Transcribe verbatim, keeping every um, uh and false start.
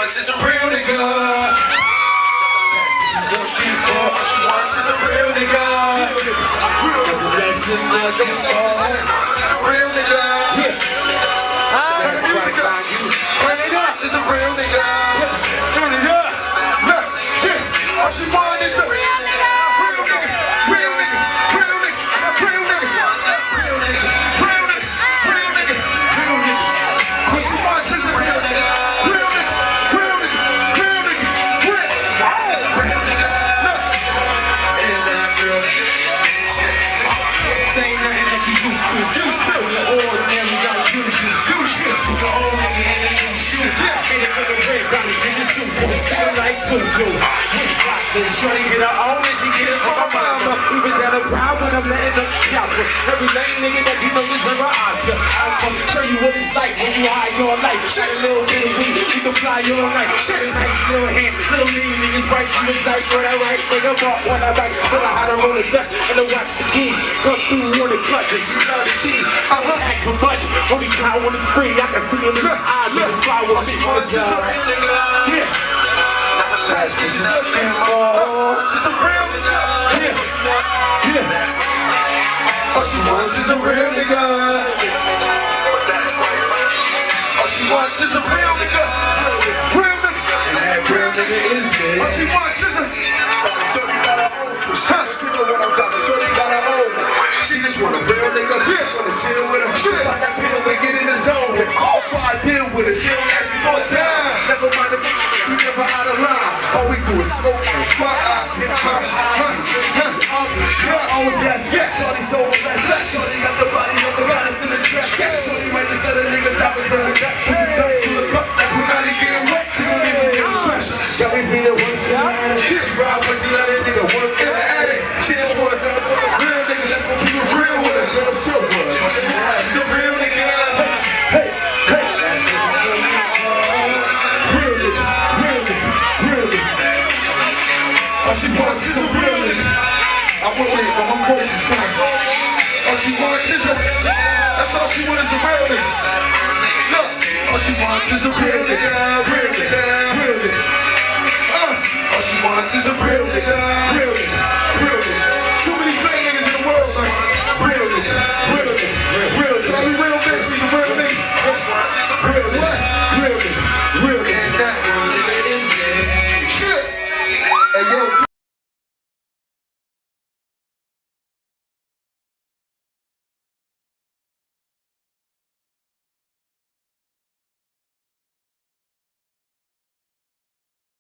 wants is a real nigga. All she wants is a real nigga. The rest is nothing. Real nigga. That's right, find you. Turn it up. She's a real nigga. Turn it up. Look, yes. All she wants is a real nigga. Real nigga. Real nigga. Real nigga. Real nigga. Real nigga. Real nigga. Real nigga. Real nigga. What she wants is a real nigga. Real nigga. Real nigga. Real nigga. Real. She wants is a real nigga. Look. And that real nigga. Say nothing that you used to. Used to. Ordinary like usual. Do shit. You the old nigga in the new shoe. Hit it for the red bottoms. Get your suit. Still like Fujo. Then shorty get her own and she get it from my mama. Even down the crowd when I'm letting up the chopper. Every lame nigga that you know deserve an Oscar. I'm gonna show you what it's like when you high your life. Shut a little bit of weed, you can fly your life. Shut a nice little hand, little mean niggas bright from the sight for that right. Nigga walk when I bite, tell her how to roll a duck and to watch the keys. Come through on the clutches, she love the cheese. I don't ask for much, only try when it's free. I can see him in the eyes, let it fly with me on the job. Yeah. She's looking for. She's a real nigga. Yeah, yeah. All she wants is a real nigga. All she wants is a real nigga. Real nigga. And that real nigga is me. All she wants is a. Shorty got her own. Huh? You know what I'm talking. Shorty got her own. She just want a real nigga. She wanna chill with him. Shit. Pop that pill and get in the zone. All squad deal with her. She don't ask me for a dime. Never mind the. She never out of line. All we do is smoke and fuck out. It's my eyes. Oh, yes, yes. Shorty so blessed. Shorty got the body of the goddess in the dress. Shorty might just let a nigga drop into the dust. This is dust to the cup. That Punani getting wet. She don't even get stressed. Got me feeling one shot. She ride when she let a nigga work in the attic. She just want a real nigga. That's what people real with a girl show. She's a real nigga. Hey, hey. All she wants is a real nigga. I went with it, but my voice is strong. All she wants is a. That's all she wants is a real nigga. Look, all she wants is a real nigga, real nigga, real nigga. Uh, all she wants is a real nigga, real nigga, real nigga.